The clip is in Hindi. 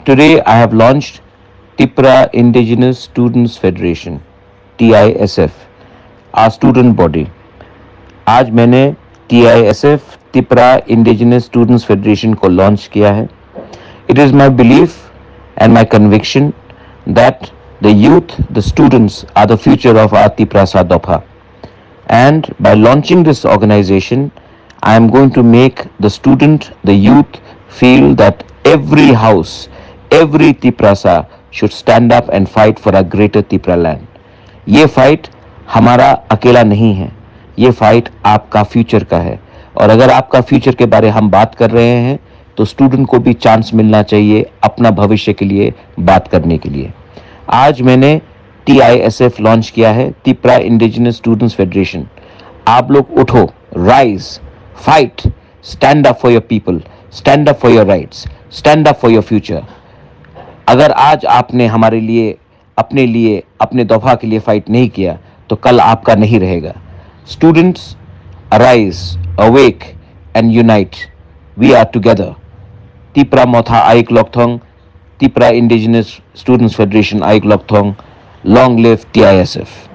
Today I have launched Tipra Indigenous Students Federation, TISF, our student body. आज मैंने TISF Tipra Indigenous Students Federation को लॉन्च किया है. It is my belief and my conviction that the youth, the students are the future of our Tipra Sadopha. And by launching this organization, I am going to make the student, the youth feel that every house, every Tiprasa should stand up and fight for a greater Tipra land. ये फाइट हमारा अकेला नहीं है, ये फाइट आपका फ्यूचर का है. और अगर आपका फ्यूचर के बारे हम बात कर रहे हैं तो स्टूडेंट को भी चांस मिलना चाहिए अपना भविष्य के लिए बात करने के लिए. आज मैंने TISF लॉन्च किया है, तिप्रा इंडिजिनस स्टूडेंट्स फेडरेशन. आप लोग उठो, rise, fight, stand up for your people, stand up for your rights, stand up for your future. अगर आज आपने हमारे लिए, अपने दफा के लिए फाइट नहीं किया तो कल आपका नहीं रहेगा. Students, arise, awake and unite. We are together. Tipra Motha आइक लोकथोंग, तिप्रा इंडिजिनस स्टूडेंट्स फेडरेशन आइक लोकथोंग. Long live TISF.